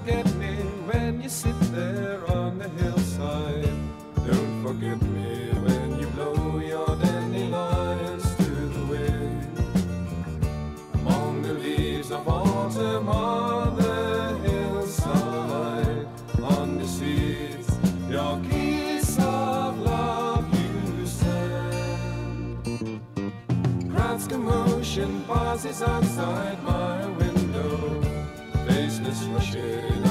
forget me when you sit there on the hillside. Don't forget me when you blow your dandelions to the wind. Among the leaves of autumn on the hillside, on the seeds, your kiss of love you send. Crowd's commotion passes outside my window, faceless rushing